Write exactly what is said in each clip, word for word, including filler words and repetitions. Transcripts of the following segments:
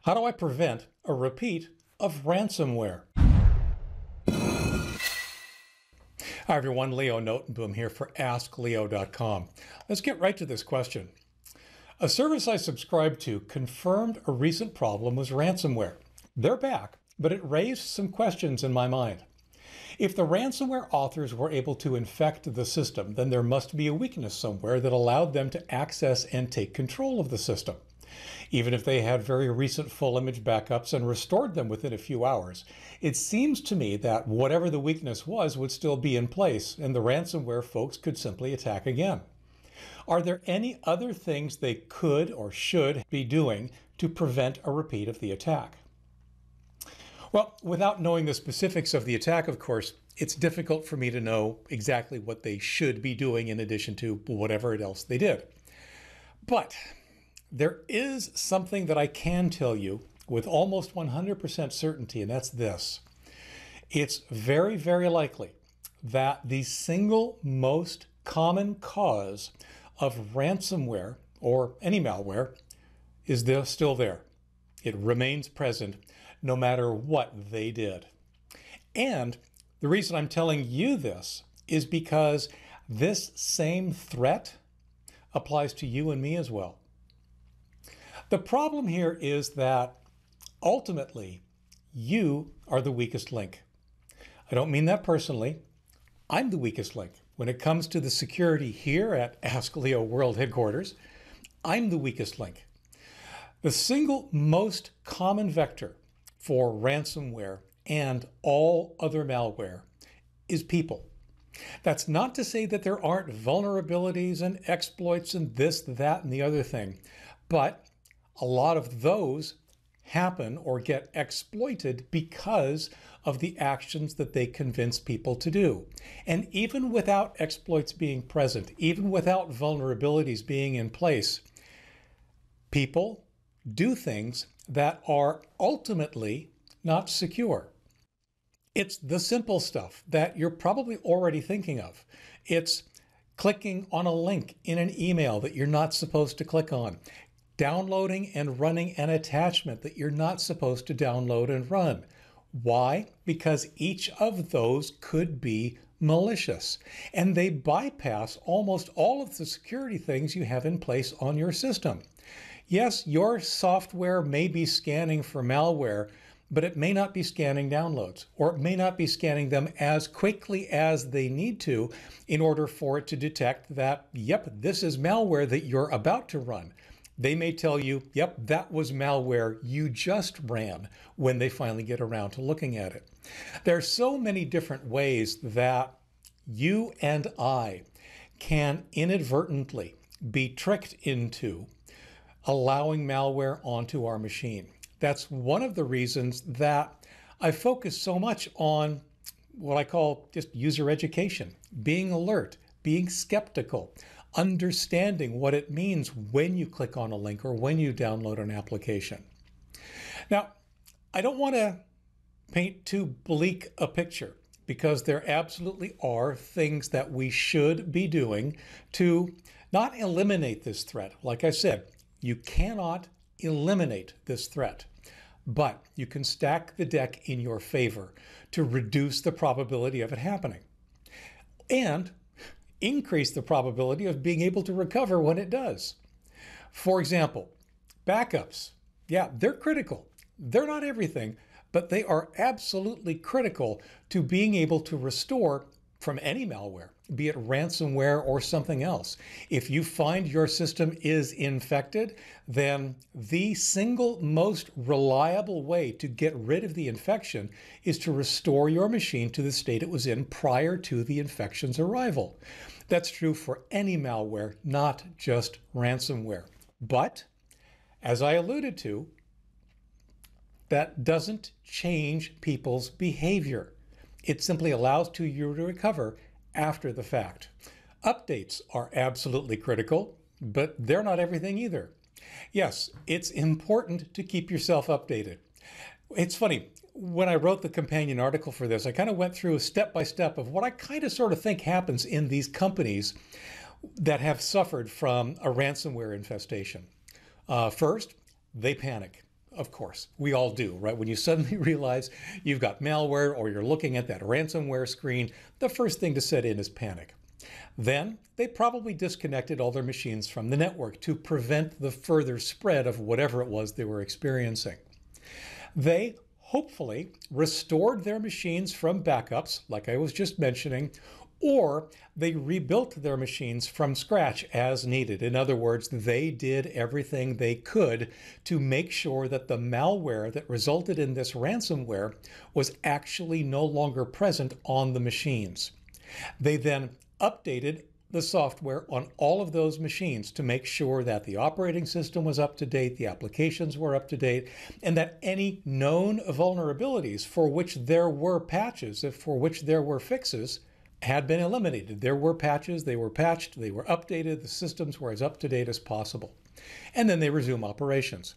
How do I prevent a repeat of ransomware? Hi everyone, Leo Notenboom here for ask leo dot com. Let's get right to this question. A service I subscribed to confirmed a recent problem was ransomware. They're back, but it raised some questions in my mind. If the ransomware authors were able to infect the system, then there must be a weakness somewhere that allowed them to access and take control of the system. Even if they had very recent full image backups and restored them within a few hours, it seems to me that whatever the weakness was would still be in place, and the ransomware folks could simply attack again. Are there any other things they could or should be doing to prevent a repeat of the attack? Well, without knowing the specifics of the attack, of course, it's difficult for me to know exactly what they should be doing in addition to whatever else they did. But there is something that I can tell you with almost one hundred percent certainty, and that's this. It's very, very likely that the single most common cause of ransomware or any malware is there, still there. It remains present no matter what they did. And the reason I'm telling you this is because this same threat applies to you and me as well. The problem here is that ultimately you are the weakest link. I don't mean that personally. I'm the weakest link. When it comes to the security here at AskLeo World Headquarters, I'm the weakest link. The single most common vector for ransomware and all other malware is people. That's not to say that there aren't vulnerabilities and exploits and this, that, and the other thing, but a lot of those happen or get exploited because of the actions that they convince people to do. And even without exploits being present, even without vulnerabilities being in place, people do things that are ultimately not secure. It's the simple stuff that you're probably already thinking of. It's clicking on a link in an email that you're not supposed to click on, downloading and running an attachment that you're not supposed to download and run. Why? Because each of those could be malicious, and they bypass almost all of the security things you have in place on your system. Yes, your software may be scanning for malware, but it may not be scanning downloads, or it may not be scanning them as quickly as they need to in order for it to detect that, yep, this is malware that you're about to run. They may tell you, yep, that was malware you just ran when they finally get around to looking at it. There are so many different ways that you and I can inadvertently be tricked into allowing malware onto our machine. That's one of the reasons that I focus so much on what I call just user education, being alert, being skeptical, understanding what it means when you click on a link or when you download an application. Now, I don't want to paint too bleak a picture because there absolutely are things that we should be doing to not eliminate this threat. Like I said, you cannot eliminate this threat, but you can stack the deck in your favor to reduce the probability of it happening and increase the probability of being able to recover when it does. For example, backups. Yeah, they're critical. They're not everything, but they are absolutely critical to being able to restore from any malware, be it ransomware or something else. If you find your system is infected, then the single most reliable way to get rid of the infection is to restore your machine to the state it was in prior to the infection's arrival. That's true for any malware, not just ransomware. But, as I alluded to, that doesn't change people's behavior. It simply allows to you to recover after the fact. Updates are absolutely critical, but they're not everything either. Yes, it's important to keep yourself updated. It's funny, when I wrote the companion article for this, I kind of went through a step-by-step of what I kind of sort of think happens in these companies that have suffered from a ransomware infestation. Uh, first, they panic. Of course, we all do, right? When you suddenly realize you've got malware or you're looking at that ransomware screen, the first thing to set in is panic. Then they probably disconnected all their machines from the network to prevent the further spread of whatever it was they were experiencing. They hopefully restored their machines from backups, like I was just mentioning, or they rebuilt their machines from scratch as needed. In other words, they did everything they could to make sure that the malware that resulted in this ransomware was actually no longer present on the machines. They then updated the software on all of those machines to make sure that the operating system was up to date, the applications were up to date, and that any known vulnerabilities for which there were patches, if for which there were fixes, had been eliminated. There were patches, they were patched, they were updated, the systems were as up to date as possible. And then they resume operations.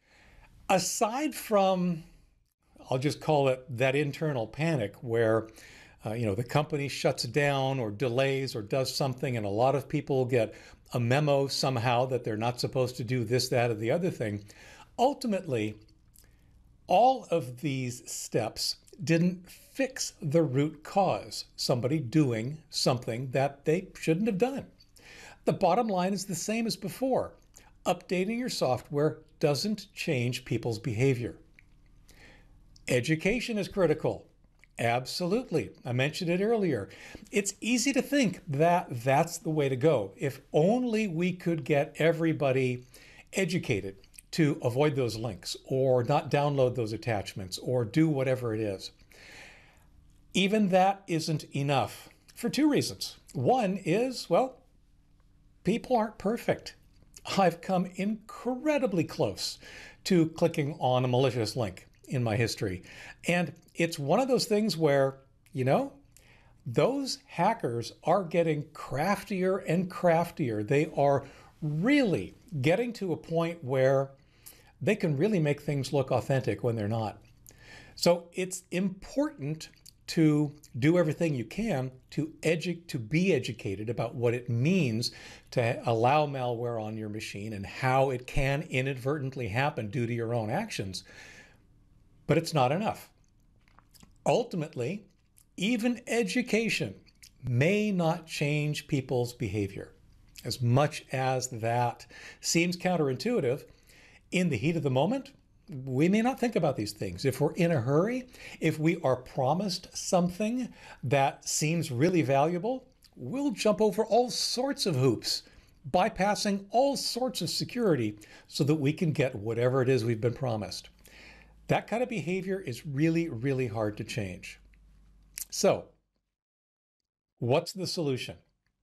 Aside from, I'll just call it that internal panic where Uh, you know, the company shuts down or delays or does something, and a lot of people get a memo somehow that they're not supposed to do this, that, or the other thing. Ultimately, all of these steps didn't fix the root cause, somebody doing something that they shouldn't have done. The bottom line is the same as before. Updating your software doesn't change people's behavior. Education is critical. Absolutely. I mentioned it earlier. It's easy to think that that's the way to go. If only we could get everybody educated to avoid those links or not download those attachments or do whatever it is. Even that isn't enough for two reasons. One is, well, people aren't perfect. I've come incredibly close to clicking on a malicious link in my history. And it's one of those things where, you know, those hackers are getting craftier and craftier. They are really getting to a point where they can really make things look authentic when they're not. So it's important to do everything you can to edu- to be educated about what it means to allow malware on your machine and how it can inadvertently happen due to your own actions. But it's not enough. Ultimately, even education may not change people's behavior. As much as that seems counterintuitive, in the heat of the moment, we may not think about these things. If we're in a hurry, if we are promised something that seems really valuable, we'll jump over all sorts of hoops, bypassing all sorts of security so that we can get whatever it is we've been promised. That kind of behavior is really, really hard to change. So, what's the solution?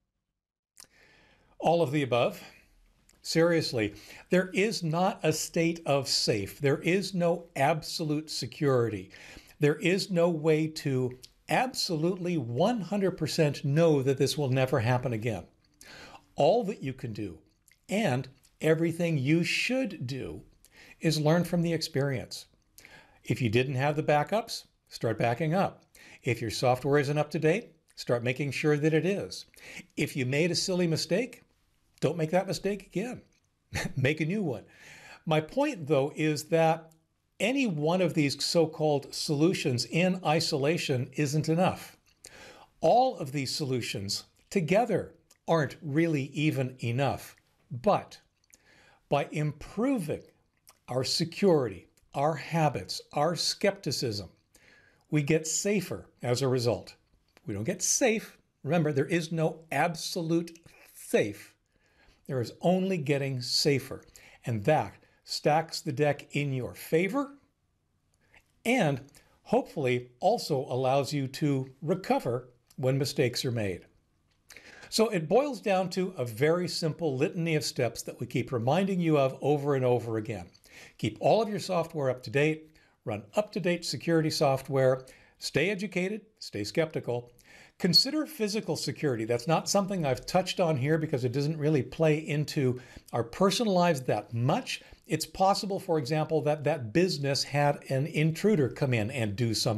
All of the above. Seriously, there is not a state of safe. There is no absolute security. There is no way to absolutely one hundred percent know that this will never happen again. All that you can do, and everything you should do, is learn from the experience. If you didn't have the backups, start backing up. If your software isn't up to date, start making sure that it is. If you made a silly mistake, don't make that mistake again. Make a new one. My point, though, is that any one of these so-called solutions in isolation isn't enough. All of these solutions together aren't really even enough. But by improving our security, our habits, our skepticism, we get safer as a result. We don't get safe. Remember, there is no absolute safe. There is only getting safer. And that stacks the deck in your favor and hopefully also allows you to recover when mistakes are made. So it boils down to a very simple litany of steps that we keep reminding you of over and over again. Keep all of your software up to date, run up-to-date security software, stay educated, stay skeptical. Consider physical security. That's not something I've touched on here because it doesn't really play into our personal lives that much. It's possible, for example, that that business had an intruder come in and do something.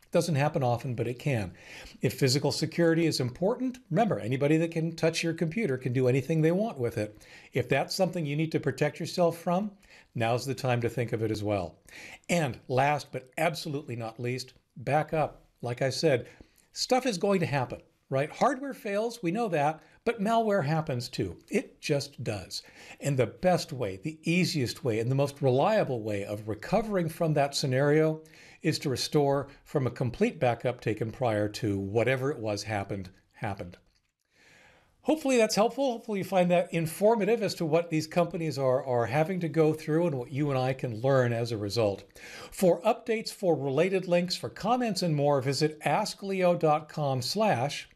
Doesn't happen often, but it can. If physical security is important, remember, anybody that can touch your computer can do anything they want with it. If that's something you need to protect yourself from, now's the time to think of it as well. And last but absolutely not least, back up. Like I said, stuff is going to happen, right? Hardware fails, we know that, but malware happens too. It just does. And the best way, the easiest way, and the most reliable way of recovering from that scenario is to restore from a complete backup taken prior to whatever it was happened, happened. Hopefully that's helpful. Hopefully you find that informative as to what these companies are, are having to go through and what you and I can learn as a result. For updates, for related links, for comments and more, visit askleo.com slash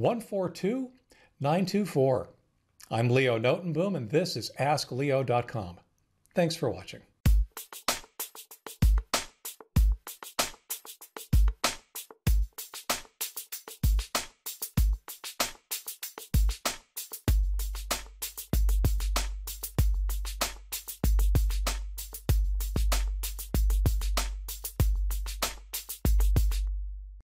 142924. I'm Leo Notenboom, and this is ask leo dot com. Thanks for watching.